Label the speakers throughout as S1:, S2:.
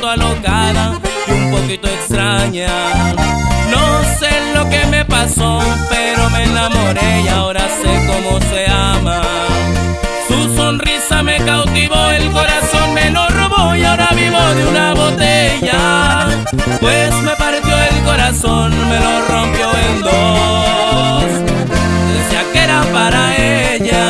S1: poquito alocada y un poquito extraña. No sé lo que me pasó, pero me enamoré y ahora sé cómo se ama. Su sonrisa me cautivó, el corazón me lo robó y ahora vivo de una botella. Pues me partió el corazón, me lo rompió en dos. Decía que era para ella.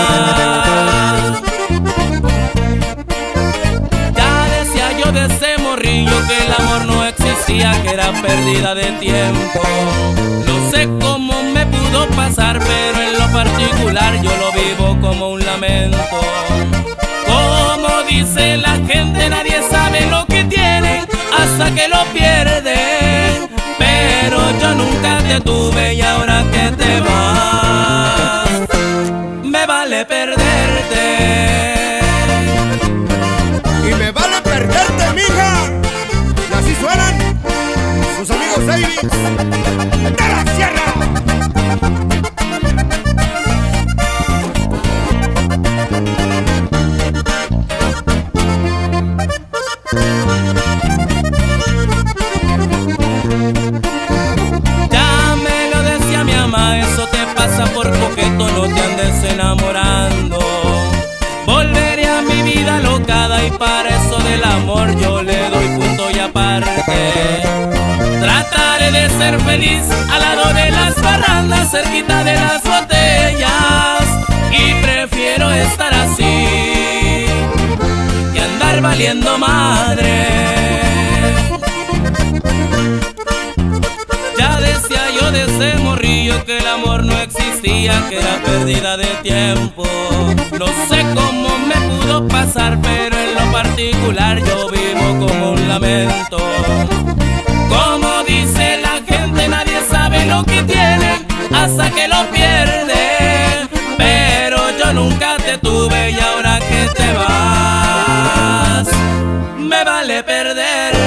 S1: Ya decía yo de ese morrillo que el amor no existía, que era pérdida de tiempo. No sé cómo me pudo pasar, pero en lo particular yo lo vivo como un lamento. Como dice la gente, nadie sabe lo que tiene hasta que lo pierde. Pero yo nunca te tuve y ahora que te vas, me vale perderte.
S2: Y me vale perderte, mija. Y así suenan sus amigos Davis de la Sierra.
S1: Ya me lo decía mi mamá, eso te pasa por coqueto, no te andes enamorando. Volveré a mi vida alocada y para eso del amor yo le doy punto y aparte. Trataré de ser feliz al lado de las barrandas, cerquita de las botellas. Y prefiero estar así que andar valiendo madre. Ya decía yo de ese morrillo que el amor no existía, que era pérdida de tiempo. No sé cómo me pudo pasar, pero en lo particular yo vivo como un lamento. Como dice la gente, nadie sabe lo que tiene hasta que lo pierde. Pero yo nunca te tuve y ahora que te vas, me vale perder.